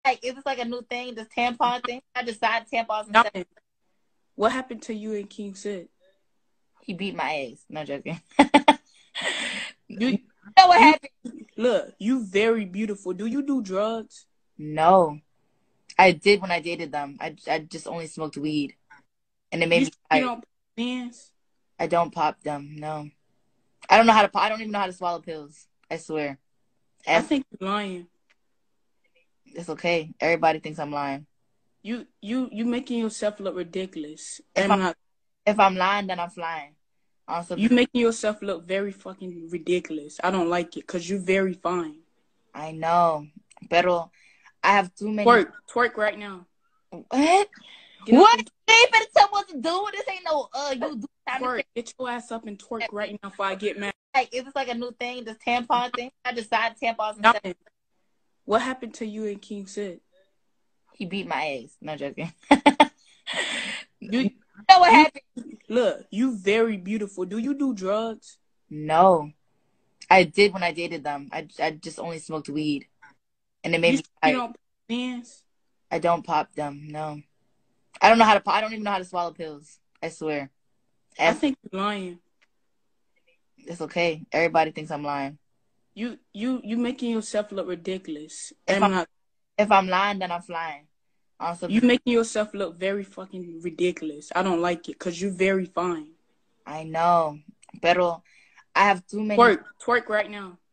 Like, it was like a new thing, this tampon thing. I decided tampons instead. Nothing. What happened to you and King Sid? He beat my ass. No joking. You You know what you happened? look, you very beautiful. Do you do drugs? No. I did when I dated them. I just only smoked weed. And it made You me you tired. don't dance? I don't pop them. No. I don't know how to pop. I don't even know how to swallow pills. I swear. I think you're lying. It's okay. Everybody thinks I'm lying. You making yourself look ridiculous. If I'm if I'm lying, then I'm flying. Also, You making yourself look very fucking ridiculous. I don't like it because you're very fine. I know. Pero I have too many. Twerk right now. What? Get up What? and You ain't better tell what to do. This ain't no you do time to twerk. Get your ass up and twerk right now before I get mad. like it was like a new thing, this tampon thing. I decided tampons instead. Nothing. What happened to you and King Sid? He beat my ass. No joking. You know what happened? look, you very beautiful. Do you do drugs? No. I did when I dated them. I just only smoked weed. And it made me You tired. don't dance? I don't pop them. No. I don't know how to pop. I don't even know how to swallow pills. I swear. I think you're lying. It's okay. Everybody thinks I'm lying. You making yourself look ridiculous. If I'm lying, then I'm flying. Also, You making yourself look very fucking ridiculous. I don't like it because you're very fine. I know. Pero I have too many. Twerk right now.